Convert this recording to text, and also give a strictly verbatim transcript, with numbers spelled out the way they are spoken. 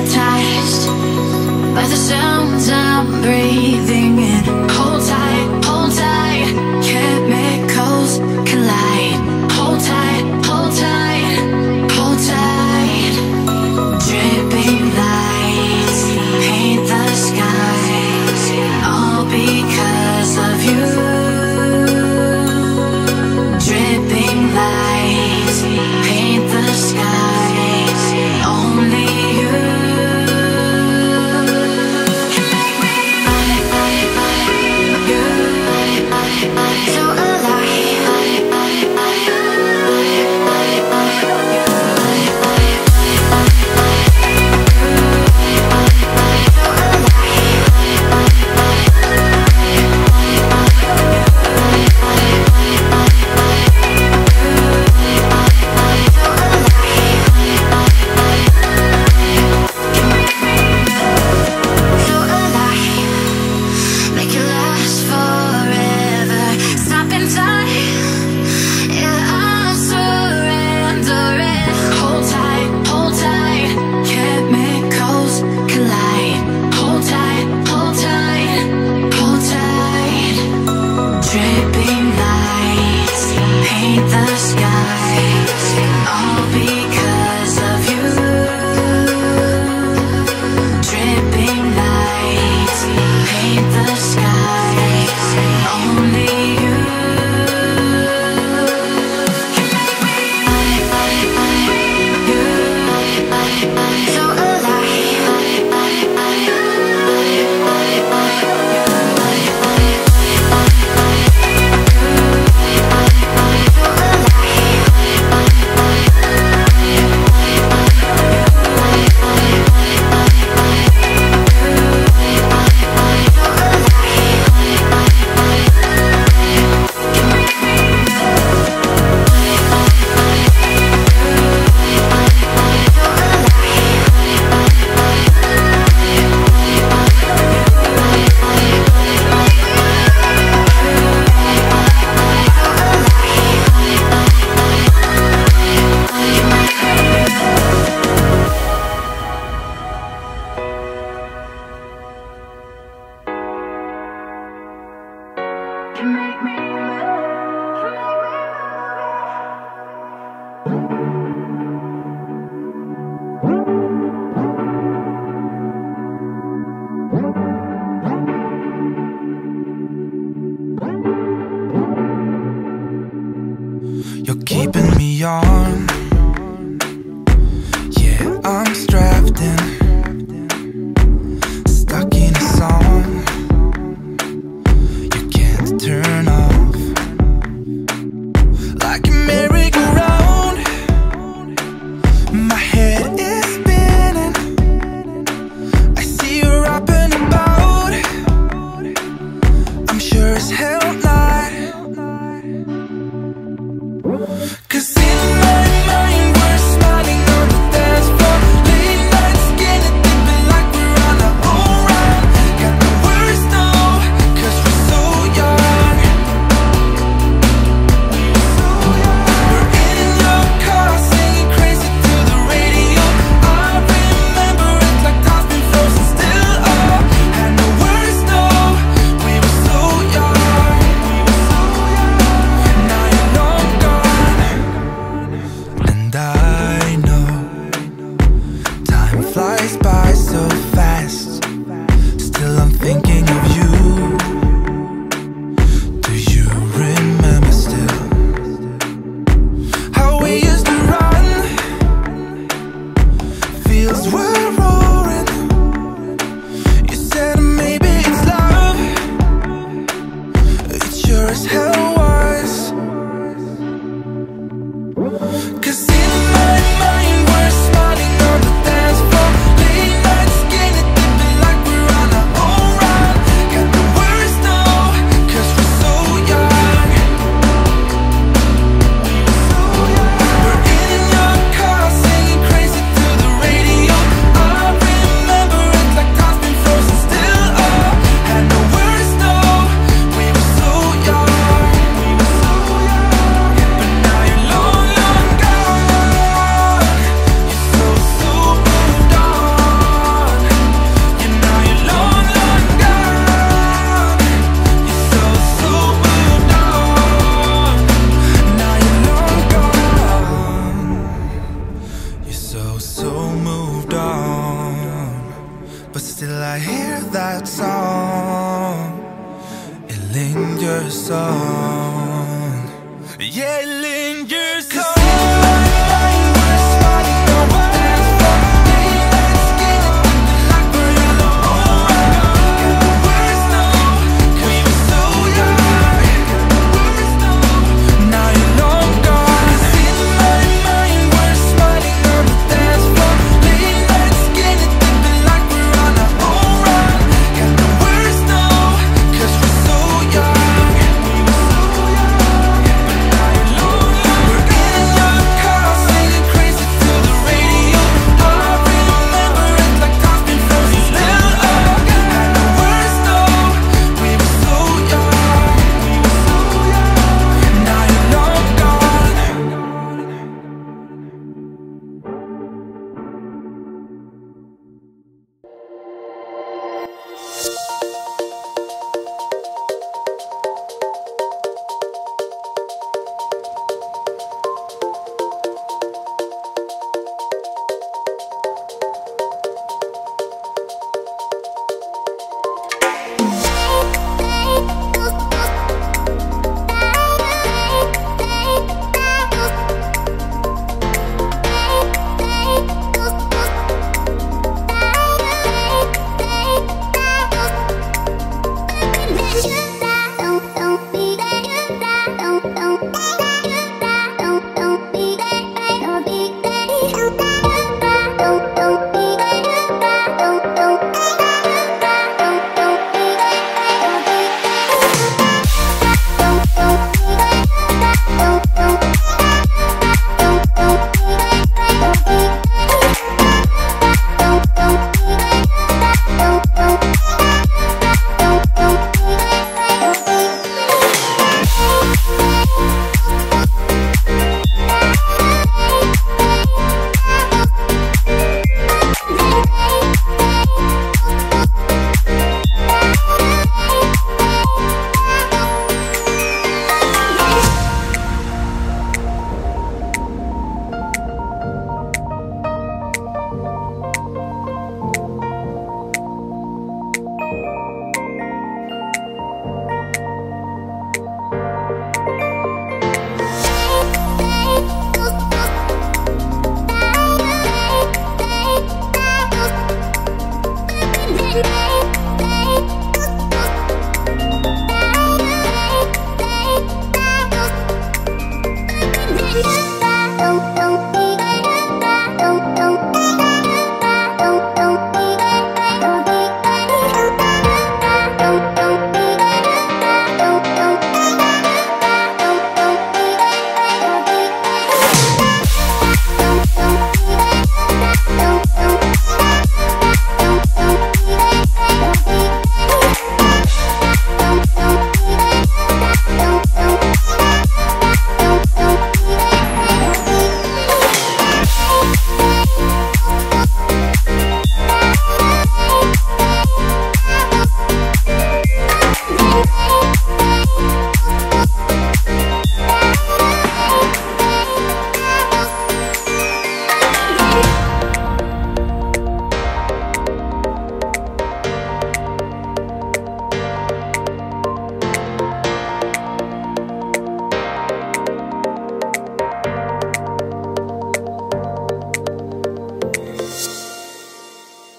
hypnotized by the sounds I'm breathing in. Hold tight, hold tight, chemicals collide. Hold tight, hold tight, hold tight. Dripping lights paint the skies, all because of you. Dripping lights paint the skies, only you can make me you so alive. You're keeping me on. Yeah, I'm strapped in, stuck in a song you can't turn off. Like a merry-go-round, my head is spinning. I see you rapping about, I'm sure as hell not. Cause in my mind we're smiling on the dance floor, late night skinny dipping like we're on our own ride. Got the words though, cause we're so young. We're in your car singing crazy to the radio. I remember it like time's been frozen still. Oh, had no words though, we were so young. lingers on. Yeah, it lingers.